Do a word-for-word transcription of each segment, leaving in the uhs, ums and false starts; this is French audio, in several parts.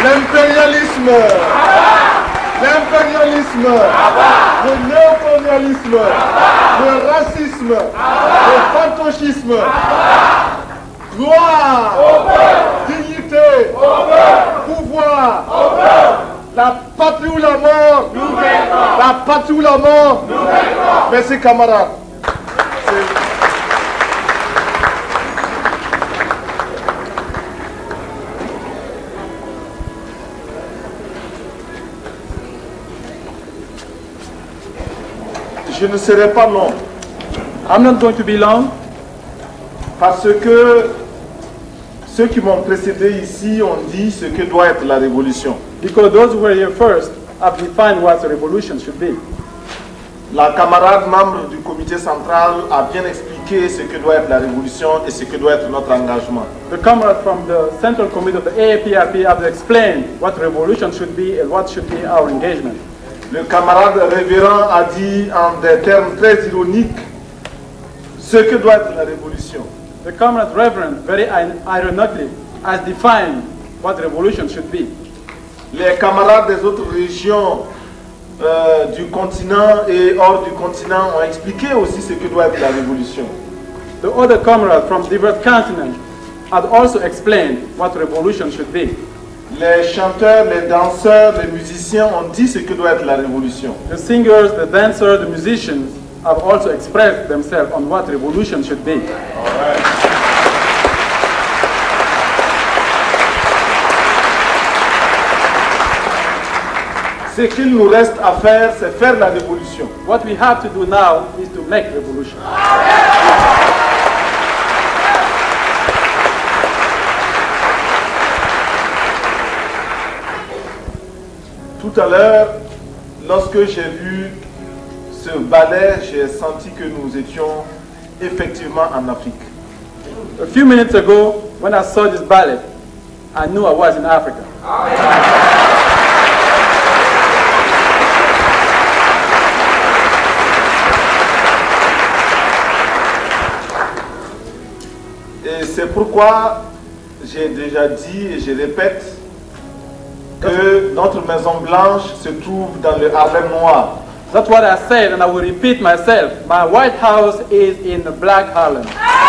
L'impérialisme, l'impérialisme, le néocolonialisme, le racisme, le fantochisme, gloire, dignité, pouvoir, la patrie ou la mort, la patrie ou la mort. Merci camarades. Je ne serai pas long. I'm not going to be long. Parce que ceux qui m'ont précédé ici ont dit ce que doit être la révolution. Because those who were here first have defined what a revolution should be. La camarade membre du comité central a bien expliqué ce que doit être la révolution et ce que doit être notre engagement. The comrade from the central committee of the A A P R P have explained what revolution should be and what should be our engagement. Le camarade révérend a dit en des termes très ironiques ce que doit être la révolution. The comrade reverend, very ironically, has defined what revolution should be. Les camarades des autres régions euh, du continent et hors du continent ont expliqué aussi ce que doit être la révolution. The other comrades from different continents have also explained what revolution should be. Les chanteurs, les danseurs, les musiciens ont dit ce que doit être la révolution. The singers, the dancers, the musicians have also expressed themselves on what revolution should be. Ce qu'il nous reste à faire, c'est faire la révolution. What we have to do now is to make revolution. Tout à l'heure, lorsque j'ai vu ce ballet, j'ai senti que nous étions effectivement en Afrique. A few minutes ago, when I saw this ballet, I knew I was in Africa. Et c'est pourquoi j'ai déjà dit et je répète que notre Maison Blanche se trouve dans le Harlem noir. That's what I said, and I will repeat myself. My White House is in the Black Harlem.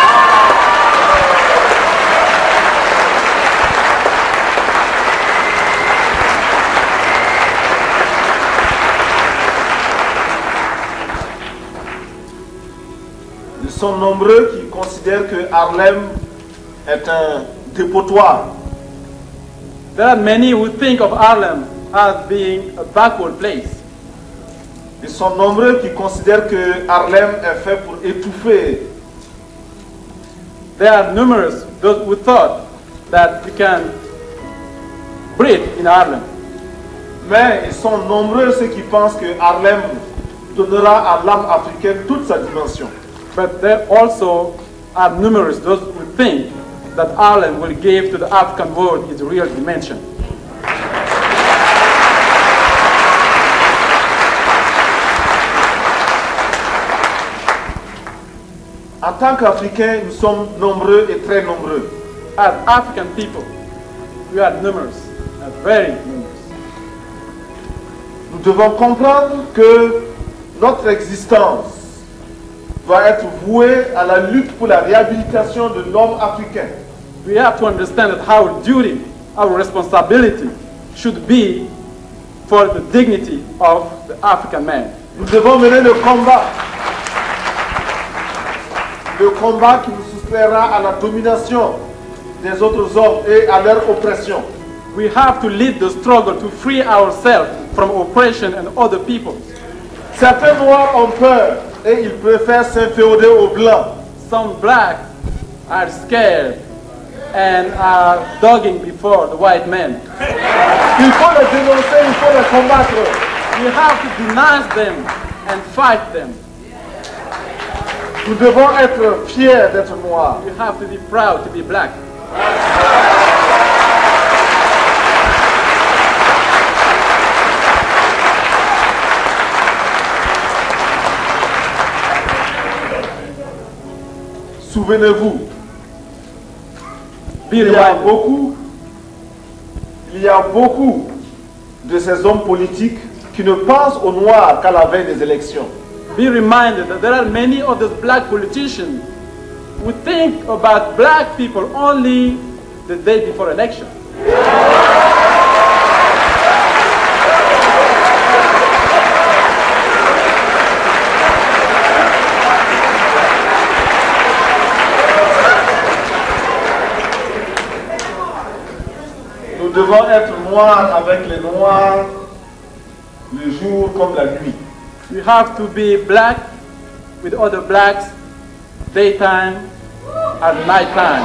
Ils sont nombreux qui considèrent que Harlem est un dépotoir. There are many who think of Harlem as being a backward place. Ils sont nombreux qui considèrent que Harlem est fait pour étouffer. There are numerous those who thought that you can breathe in Harlem. Mais ils sont nombreux ceux qui pensent que Harlem donnera à l'âme africaine toute sa dimension. But there also are numerous those who think that Harlem will give to the African world its real dimension. En tant qu'Africains, nous sommes nombreux et très nombreux. As African people, we are numerous, and very numerous. Nous devons comprendre que notre existence va être vouée à la lutte pour la réhabilitation de l'homme africain. We have to understand that our duty, our responsibility should be for the dignity of the African man. Nous devons mener le combat. Le combat qui nous soustraira à la domination des autres hommes et à leur oppression. We have to lead the struggle to free ourselves from oppression and other people. Certains noirs ont peur et ils préfèrent s'inféoder aux blancs. Some blacks are scared and are dogging before the white men. Il faut les dénoncer, il faut les combattre. We have to denounce them and fight them. Nous devons être fiers d'être noirs. You have to be proud to be black. Souvenez-vous, Be il y a reminded. beaucoup, il il y a beaucoup de ces hommes politiques qui ne pensent aux Noirs qu'à la veille des élections. Be reminded that there are many of those black politicians who think about black people only the day before election. Nous devons être noirs avec les noirs le jour comme la nuit. We have to be black with other blacks, daytime and nighttime.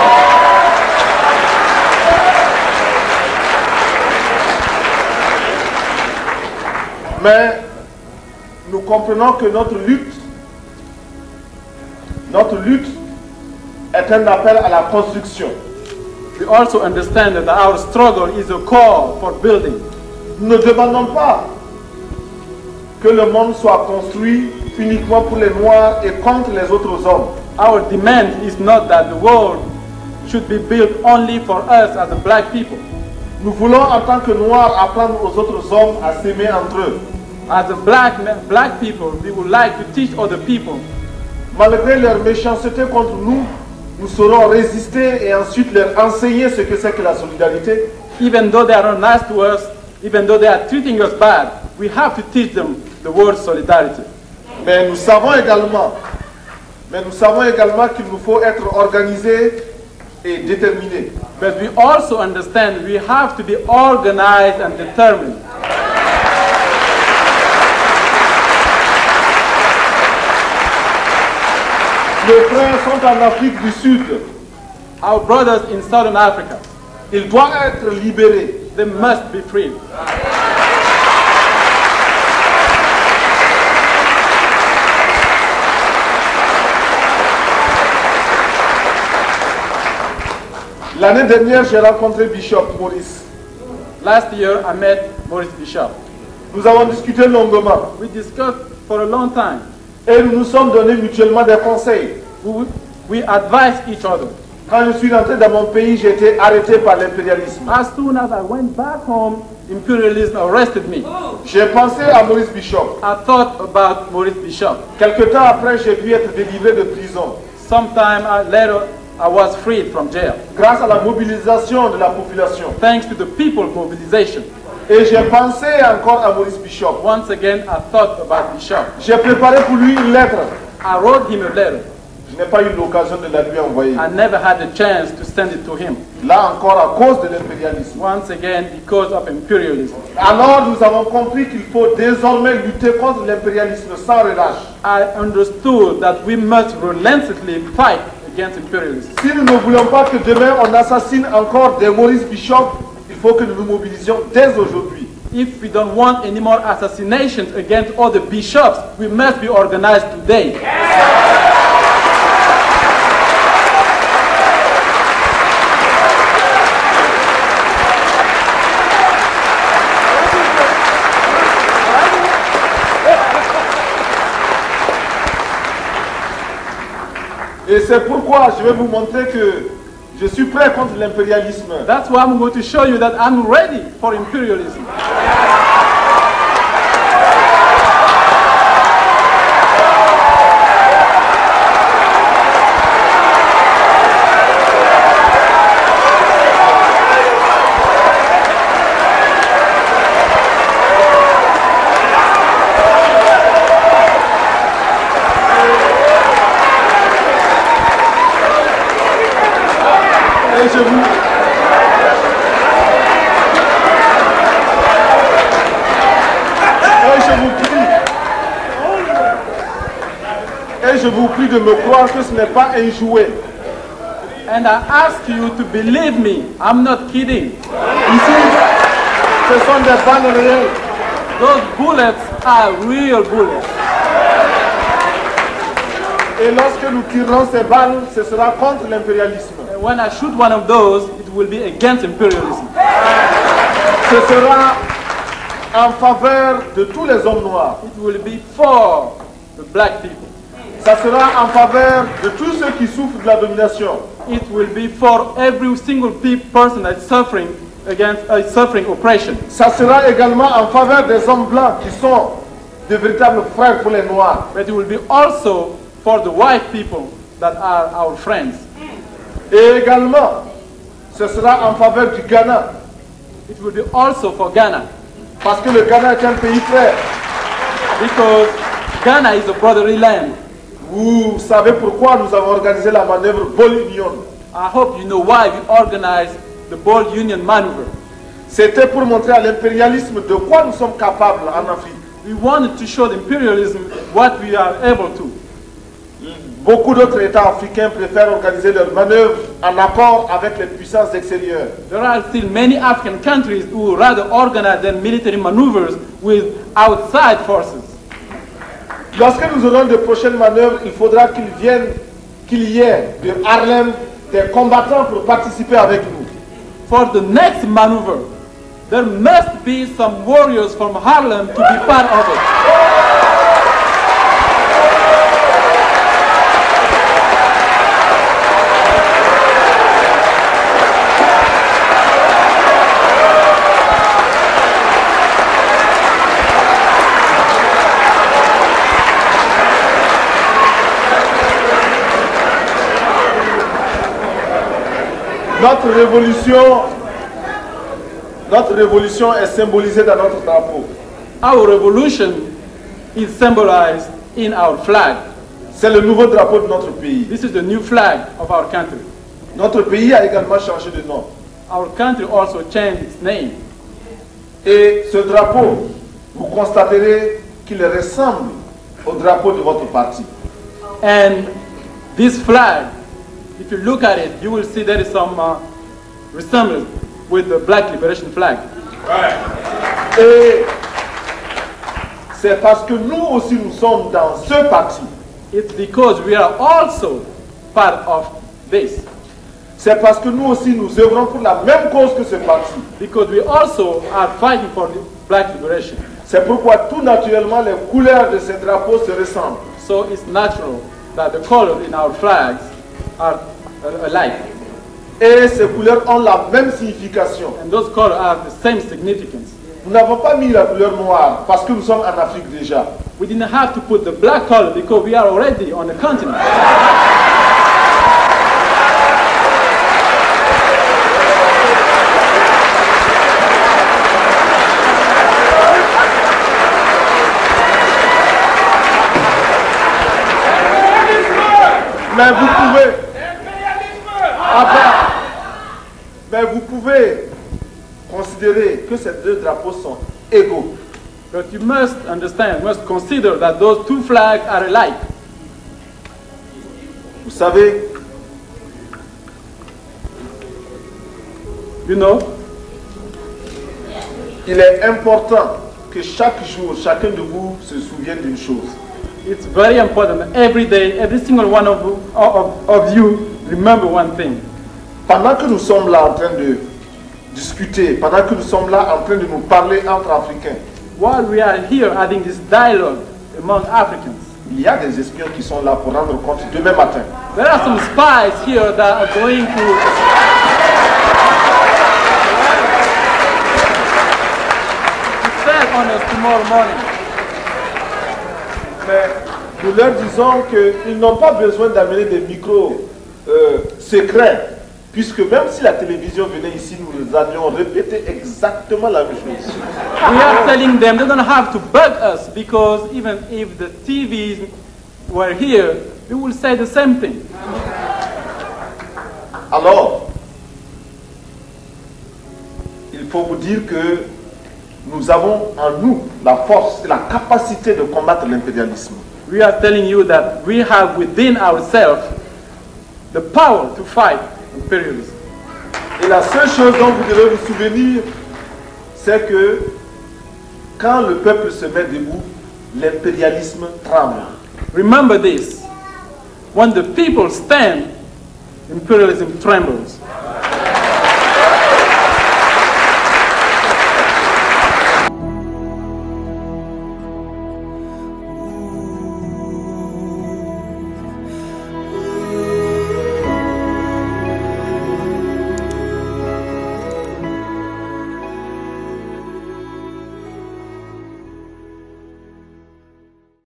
Mais nous comprenons que notre lutte, notre lutte est un appel à la construction. We also understand that our struggle is a call for building. Nous ne demandons pas que le monde soit construit uniquement pour les Noirs et contre les autres hommes. Our demand is not that the world should be built only for us as the black people. Nous voulons en tant que Noirs apprendre aux autres hommes à s'aimer entre eux. As a black, black people, we would like to teach other people. Malgré leur méchanceté contre nous, nous saurons résister et ensuite leur enseigner ce que c'est que la solidarité. Even though they are not nice to us, even though they are treating us bad, we have to teach them the word solidarity. Mais nous savons également, mais nous savons également qu'il nous faut être organisés et déterminés. But we also understand we have to be organized and determined. Nos frères sont en Afrique du Sud. Our brothers in Southern Africa, Ils doivent être libérés. they must be free. L'année dernière, j'ai rencontré Bishop Maurice. Last year, I met Maurice Bishop. Nous avons discuté longuement We discussed for a long time. et nous nous sommes donnés mutuellement des conseils. We, we advised each other. Quand je suis rentré dans mon pays, j'ai été arrêté par l'impérialisme. As soon as I went back home, imperialism arrested me. J'ai pensé à Maurice Bishop. I thought about Maurice Bishop. Quelque temps après, j'ai pu être délivré de prison Sometime uh, later, I was freed from jail, grâce à la mobilisation de la population. thanks to the people mobilization. Et j'ai pensé encore à Maurice Bishop. Once again, I thought about Bishop. J'ai préparé pour lui une lettre. I wrote him a letter. Je n'ai pas eu l'occasion de la lui envoyer. I never had the chance to send it to him. Là encore à cause de l'impérialisme. Once again, because of imperialism. Alors nous avons compris qu'il faut désormais lutter contre l'impérialisme sans relâche. I understood that we must relentlessly fight against imperialism. Si nous ne voulons pas que demain on assassine encore des Maurice Bishop, il faut que nous nous mobilisions dès aujourd'hui. If we don't want any more assassinations against other bishops, we must be organized today. Et c'est pourquoi je vais vous montrer que je suis prêt contre l'impérialisme. That's why I'm going to show you that I'm ready for imperialism. Et je vous... Et je vous prie... Et je vous prie de me croire que ce n'est pas un jouet. And I ask you to believe me, I'm not kidding. Ici, ce sont des balles réelles. Those bullets are real bullets. Et lorsque nous tirerons ces balles, ce sera contre l'impérialisme. And when I shoot one of those, it will be against imperialism. Ce sera en faveur de tous les hommes noirs. It will be for the black people. Ça sera en faveur de tous ceux qui souffrent de la domination. It will be for every single pe- person that's suffering against uh, suffering oppression. Ça sera également en faveur des hommes blancs qui sont de véritables frères pour les Noirs. But it will be also for the white people that are our friends. Et également, ce sera en faveur du Ghana. It will be also for Ghana. Parce que le Ghana est un pays frère. Because Ghana is a brotherly land. Vous savez pourquoi nous avons organisé la manœuvre Ball Union. I hope you know why we organized the Ball Union maneuver. C'était pour montrer à l'impérialisme de quoi nous sommes capables en Afrique. We wanted to show the imperialism what we are able to. Beaucoup d'autres États africains préfèrent organiser leurs manœuvres en accord avec les puissances extérieures. There are still many African countries who rather organize their military maneuvers with outside forces. Lorsque nous aurons de prochaines manœuvres, il faudra qu'il vienne, qu'il y ait de Harlem des combattants pour participer avec nous. For the next maneuver, there must be some warriors from Harlem to be part of it. Notre révolution, notre révolution est symbolisée dans notre drapeau. Our revolution is symbolized in our flag. C'est le nouveau drapeau de notre pays. This is the new flag of our country. Notre pays a également changé de nom. Our country also changed its name. Et ce drapeau, vous constaterez qu'il ressemble au drapeau de votre parti. And this flag, if you look at it, you will see there is some uh, resemblance with the Black Liberation flag. Right. Et c'est parce que nous aussi nous sommes dans ce parti. It's because we are also part of this. C'est parce que nous aussi nous œuvrons pour la même cause que ce parti. Because we also are fighting for the Black Liberation. C'est pourquoi tout naturellement les couleurs de ces drapeaux se ressemblent. So it's natural that the colors in our flags are alike. Et ces couleurs ont la même signification. And those colors have the same significance. Nous n'avons pas mis la couleur noire parce que nous sommes en Afrique déjà. We didn't have to put the black color because we are already on the continent. Mais vous pouvez, après, mais vous pouvez considérer que ces deux drapeaux sont égaux. But you must understand, you must consider that those two flags are alike. Vous savez, you know, il est important que chaque jour, chacun de vous se souvienne d'une chose. It's very important that every day, every single one of you, of, of you remember one thing. Pendant que nous sommes là en train de discuter, pendant que nous sommes là en train de nous parler entre Africains, While we are here having this dialogue among Africans, il y a des espions qui sont là pour rendre compte demain matin. there are some spies here that are going to tell on us tomorrow morning. Mais nous leur disons qu'ils n'ont pas besoin d'amener des micros euh, secrets, puisque même si la télévision venait ici, nous allions répéter exactement la même chose. We are telling them they don't have to bug us because even if the T Vs were here, we will say the same thing. Alors, il faut vous dire que nous avons en nous la force et la capacité de combattre l'impérialisme. We are telling you that we have within ourselves the power to fight imperialism. Et la seule chose dont vous devez vous souvenir, c'est que quand le peuple se met debout, l'impérialisme tremble. Remember this. When the people stand, imperialism trembles.